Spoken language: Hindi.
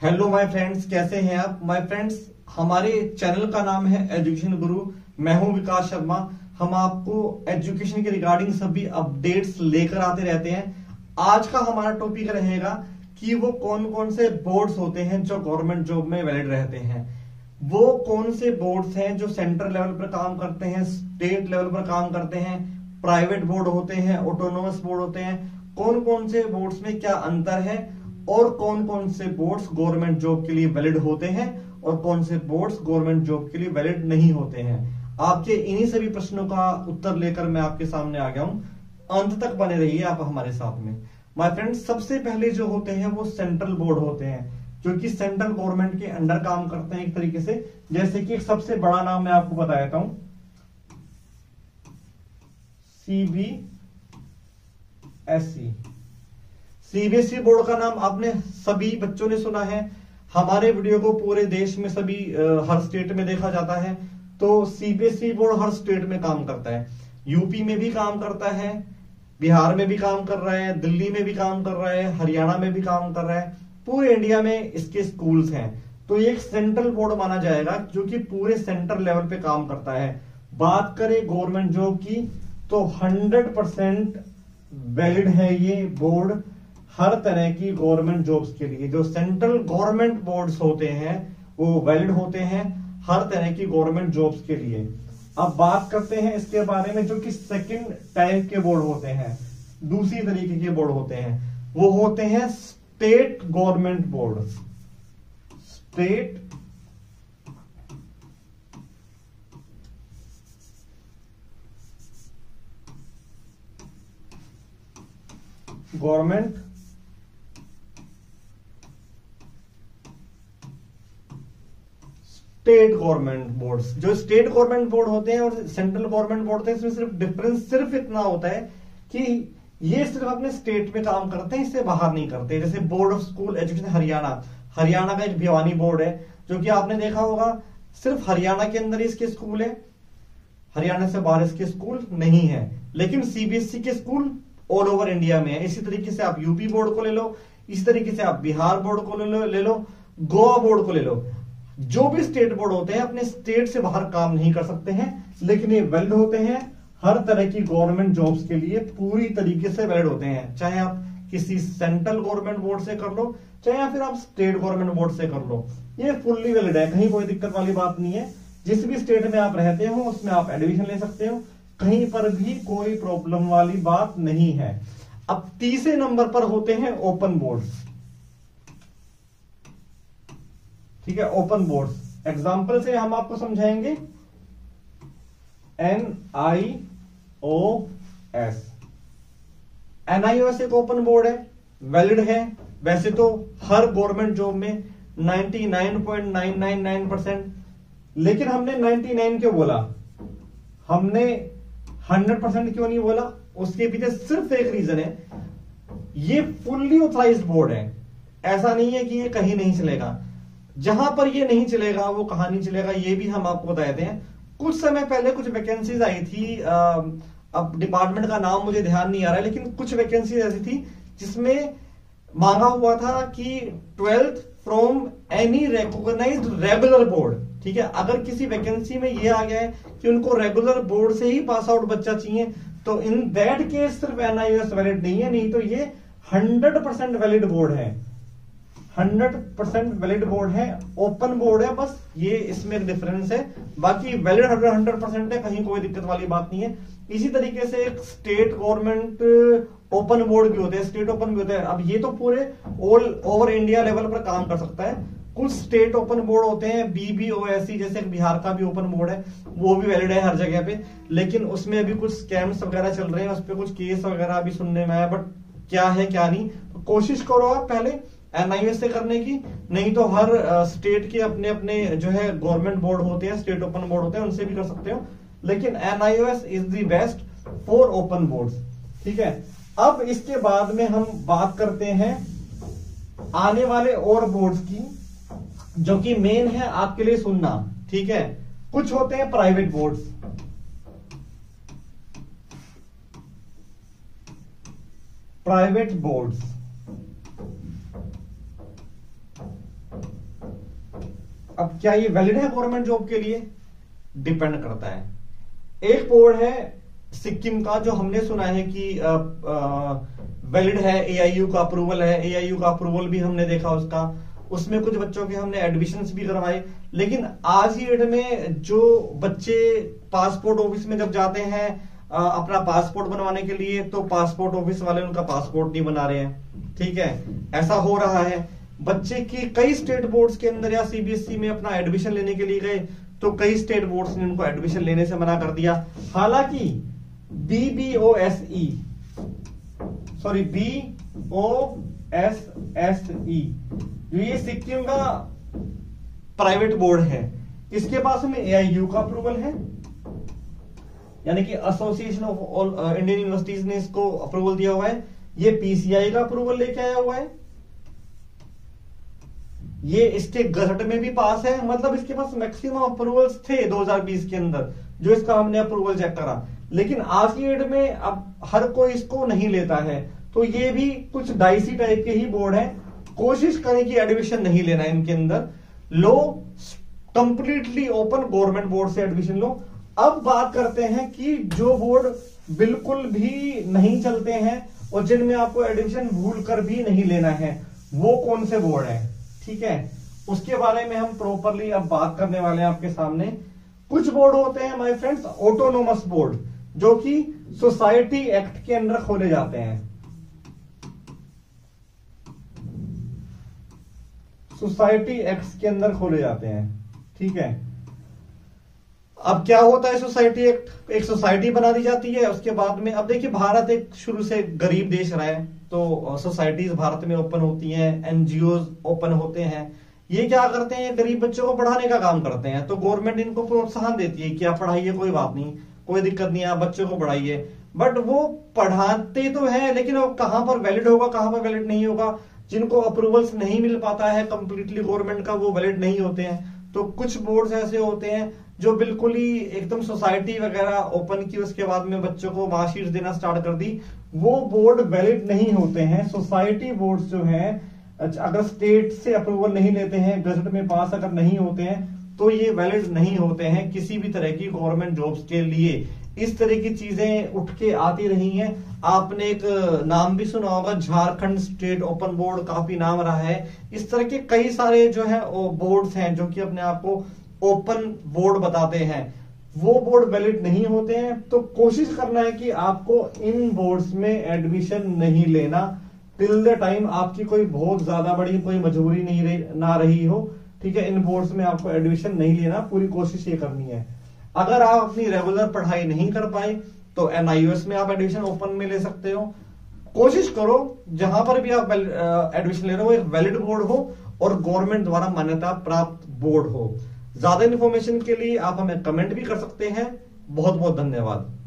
हेलो माय फ्रेंड्स, कैसे हैं आप माय फ्रेंड्स। हमारे चैनल का नाम है एजुकेशन गुरु। मैं हूं विकास शर्मा। हम आपको एजुकेशन के रिगार्डिंग सभी अपडेट्स लेकर आते रहते हैं। आज का हमारा टॉपिक रहेगा कि वो कौन कौन से बोर्ड्स होते हैं जो गवर्नमेंट जॉब में वैलिड रहते हैं। वो कौन से बोर्ड्स हैं जो सेंट्रल लेवल पर काम करते हैं, स्टेट लेवल पर काम करते हैं, प्राइवेट बोर्ड होते हैं, ऑटोनोमस बोर्ड होते हैं। कौन कौन से बोर्ड्स में क्या अंतर है और कौन कौन से बोर्ड्स गवर्नमेंट जॉब के लिए वैलिड होते हैं और कौन से बोर्ड्स गवर्नमेंट जॉब के लिए वैलिड नहीं होते हैं। आपके इन्हीं सभी प्रश्नों का उत्तर लेकर मैं आपके सामने आ गया हूं। अंत तक बने रहिए आप हमारे साथ में। माय फ्रेंड्स, सबसे पहले जो होते हैं वो सेंट्रल बोर्ड होते हैं जो कि सेंट्रल गवर्नमेंट के अंडर काम करते हैं एक तरीके से। जैसे कि एक सबसे बड़ा नाम मैं आपको बता देता हूं, सीबीएसई बोर्ड का नाम आपने सभी बच्चों ने सुना है। हमारे वीडियो को पूरे देश में सभी हर स्टेट में देखा जाता है। तो सीबीएसई बोर्ड हर स्टेट में काम करता है। यूपी में भी काम करता है, बिहार में भी काम कर रहा है, दिल्ली में भी काम कर रहा है, हरियाणा में भी काम कर रहा है। पूरे इंडिया में इसके स्कूल्स हैं। तो ये एक सेंट्रल बोर्ड माना जाएगा जो कि पूरे सेंट्रल लेवल पे काम करता है। बात करें गवर्नमेंट जॉब की तो 100% वैलिड है ये बोर्ड हर तरह की गवर्नमेंट जॉब्स के लिए। जो सेंट्रल गवर्नमेंट बोर्ड्स होते हैं वो वैलिड होते हैं हर तरह की गवर्नमेंट जॉब्स के लिए। अब बात करते हैं इसके बारे में जो कि सेकंड टाइप के बोर्ड होते हैं, दूसरी तरीके के बोर्ड होते हैं। वो होते हैं state government board. State government state government boards. जो स्टेट गवर्नमेंट बोर्ड होते हैं और सेंट्रल गवर्नमेंट बोर्ड होते हैं, इसमें सिर्फ डिफरेंस सिर्फ इतना होता है कि ये सिर्फ अपने स्टेट में काम करते हैं, इससे बाहर नहीं करते। जैसे board of school education Haryana का एक भिवानी बोर्ड है जो कि आपने देखा होगा सिर्फ हरियाणा के अंदर इसके स्कूल है, हरियाणा से बाहर इसके स्कूल नहीं है। लेकिन सीबीएसई के स्कूल ऑल ओवर इंडिया में है। इसी तरीके से आप यूपी बोर्ड को ले लो, इसी तरीके से आप बिहार बोर्ड को ले लो, गोवा बोर्ड को ले लो। जो भी स्टेट बोर्ड होते हैं अपने स्टेट से बाहर काम नहीं कर सकते हैं, लेकिन ये वैलिड होते हैं हर तरह की गवर्नमेंट जॉब्स के लिए। पूरी तरीके से वैलिड होते हैं, चाहे आप किसी सेंट्रल गवर्नमेंट बोर्ड से कर लो, चाहे फिर आप स्टेट गवर्नमेंट बोर्ड से कर लो। ये फुल्ली वैलिड है, कहीं कोई दिक्कत वाली बात नहीं है। जिस भी स्टेट में आप रहते हो उसमें आप एडमिशन ले सकते हो, कहीं पर भी कोई प्रॉब्लम वाली बात नहीं है। अब तीसरे नंबर पर होते हैं ओपन बोर्ड्स। ठीक है, ओपन बोर्ड्स एग्जाम्पल से हम आपको समझाएंगे। NIOS एक ओपन बोर्ड है, वैलिड है। वैसे तो हर गवर्नमेंट जॉब में 99.999%, लेकिन हमने 99 क्यों बोला, हमने 100% क्यों नहीं बोला, उसके पीछे सिर्फ एक रीजन है। ये फुल्ली ऑथराइज्ड बोर्ड है। ऐसा नहीं है कि ये कहीं नहीं चलेगा। जहां पर ये नहीं चलेगा वो कहां नहीं चलेगा ये भी हम आपको बता देते हैं। कुछ समय पहले कुछ वैकेंसीज आई थी, अब डिपार्टमेंट का नाम मुझे ध्यान नहीं आ रहा है, लेकिन कुछ वैकेंसीज ऐसी थी जिसमें मांगा हुआ था कि 12th from any recognised regular board. ठीक है, अगर किसी वैकेंसी में ये आ गया है कि उनको रेगुलर बोर्ड से ही पास आउट बच्चा चाहिए तो इन दैट केस सिर्फ NIOS वैलिड नहीं है, नहीं तो ये 100% वैलिड बोर्ड है। 100% वैलिड बोर्ड है, ओपन बोर्ड है, बस ये इसमें एक डिफरेंस है। बाकी वैलिड 100% है, कहीं कोई दिक्कत वाली बात नहीं है। इसी तरीके से एक स्टेट गवर्नमेंट ओपन बोर्ड भी होते हैं, स्टेट ओपन भी होते हैं। अब ये तो पूरे ऑल ओवर इंडिया लेवल पर काम कर सकता है। कुछ स्टेट ओपन बोर्ड होते हैं BBOSC, जैसे बिहार का भी ओपन बोर्ड है, वो भी वैलिड है हर जगह पे। लेकिन उसमें अभी कुछ स्कैम्स वगैरह चल रहे हैं, उस पर कुछ केस वगैरह भी सुनने में आया, बट क्या है क्या नहीं। तो कोशिश करो आप पहले NIOS से करने की, नहीं तो हर स्टेट के अपने अपने जो है गवर्नमेंट बोर्ड होते हैं, स्टेट ओपन बोर्ड होते हैं, उनसे भी कर सकते हो। लेकिन NIOS is the best for open boards. ठीक है, अब इसके बाद में हम बात करते हैं आने वाले और बोर्ड्स की जो कि मेन है आपके लिए सुनना। ठीक है, कुछ होते हैं प्राइवेट बोर्ड्स। प्राइवेट बोर्ड्स अब क्या ये वैलिड है गवर्नमेंट जॉब के लिए? डिपेंड करता है। एक बोर्ड है सिक्किम का, जो हमने सुना है कि वैलिड है, एआईयू का अप्रूवल है, एआईयू का अप्रूवल भी हमने देखा उसका, उसमें कुछ बच्चों के हमने एडमिशंस भी करवाए। लेकिन आज की डेट में जो बच्चे पासपोर्ट ऑफिस में जब जाते हैं अपना पासपोर्ट बनवाने के लिए, तो पासपोर्ट ऑफिस वाले उनका पासपोर्ट नहीं बना रहे हैं। ठीक है, ऐसा हो रहा है। बच्चे की कई स्टेट बोर्ड्स के अंदर या सीबीएसई में अपना एडमिशन लेने के लिए गए, तो कई स्टेट बोर्ड्स ने उनको एडमिशन लेने से मना कर दिया। हालांकि BOSE ये सिक्किम का प्राइवेट बोर्ड है, इसके पास में एआईयू का अप्रूवल है, यानी कि association of all Indian universities ने इसको अप्रूवल दिया हुआ है। ये पीसीआई का अप्रूवल लेके आया हुआ है, ये इसके गजट में भी पास है। मतलब इसके पास मैक्सिमम अप्रूवल्स थे 2020 के अंदर, जो इसका हमने अप्रूवल चेक करा। लेकिन आज की डेट में अब हर कोई इसको नहीं लेता है, तो ये भी कुछ डाइसी टाइप के ही बोर्ड है। कोशिश करें कि एडमिशन नहीं लेना इनके अंदर, लो कंप्लीटली ओपन गवर्नमेंट बोर्ड से एडमिशन लो। अब बात करते हैं कि जो बोर्ड बिल्कुल भी नहीं चलते हैं और जिनमें आपको एडमिशन भूल कर भी नहीं लेना है, वो कौन से बोर्ड है। ठीक है, उसके बारे में हम प्रॉपरली अब बात करने वाले हैं आपके सामने। कुछ बोर्ड होते हैं माय फ्रेंड्स ऑटोनोमस बोर्ड, जो कि सोसाइटी एक्ट के अंदर खोले जाते हैं। सोसाइटी एक्ट के अंदर खोले जाते हैं। ठीक है, अब क्या होता है सोसाइटी एक्ट? एक सोसाइटी बना दी जाती है, उसके बाद में अब देखिए भारत एक शुरू से गरीब देश रहा है, तो सोसाइटीज भारत में ओपन होती हैं, एनजीओज ओपन होते हैं। ये क्या करते हैं, गरीब बच्चों को पढ़ाने का काम करते हैं। तो गवर्नमेंट इनको प्रोत्साहन देती है कि आप पढ़ाइए, कोई बात नहीं, कोई दिक्कत नहीं है, आप बच्चों को पढ़ाइए। बट वो पढ़ाते तो है, लेकिन वो कहां पर वैलिड होगा, कहां पर वैलिड नहीं होगा। जिनको अप्रूवल्स नहीं मिल पाता है कंप्लीटली गवर्नमेंट का, वो वैलिड नहीं होते हैं। तो कुछ बोर्ड्स ऐसे होते हैं जो बिल्कुल ही एकदम सोसाइटी वगैरह ओपन की, उसके बाद में बच्चों को मार्कशीट देना स्टार्ट कर दी, वो बोर्ड वैलिड नहीं होते हैं। सोसाइटी बोर्ड्स जो हैं, अगर स्टेट से अप्रूवल नहीं लेते हैं, गजट में पास अगर नहीं होते हैं, तो ये वैलिड नहीं होते हैं किसी भी तरह की गवर्नमेंट जॉब्स के लिए। इस तरह की चीजें उठ के आती रही हैं। आपने एक नाम भी सुना होगा, झारखंड स्टेट ओपन बोर्ड, काफी नाम रहा है। इस तरह के कई सारे जो है बोर्ड्स हैं जो कि अपने आप को ओपन बोर्ड बताते हैं, वो बोर्ड वैलिड नहीं होते हैं। तो कोशिश करना है कि आपको इन बोर्ड्स में एडमिशन नहीं लेना टिल द टाइम आपकी कोई बहुत ज्यादा बड़ी कोई मजबूरी नहीं ना रही हो। ठीक है, इन बोर्ड्स में आपको एडमिशन नहीं लेना, पूरी कोशिश ये करनी है। अगर आप अपनी रेगुलर पढ़ाई नहीं कर पाए, तो एनआईओएस में आप एडमिशन ओपन में ले सकते हो। कोशिश करो जहां पर भी आप एडमिशन ले रहे हो एक वैलिड बोर्ड हो और गवर्नमेंट द्वारा मान्यता प्राप्त बोर्ड हो। ज्यादा इन्फॉर्मेशन के लिए आप हमें कमेंट भी कर सकते हैं। बहुत बहुत धन्यवाद।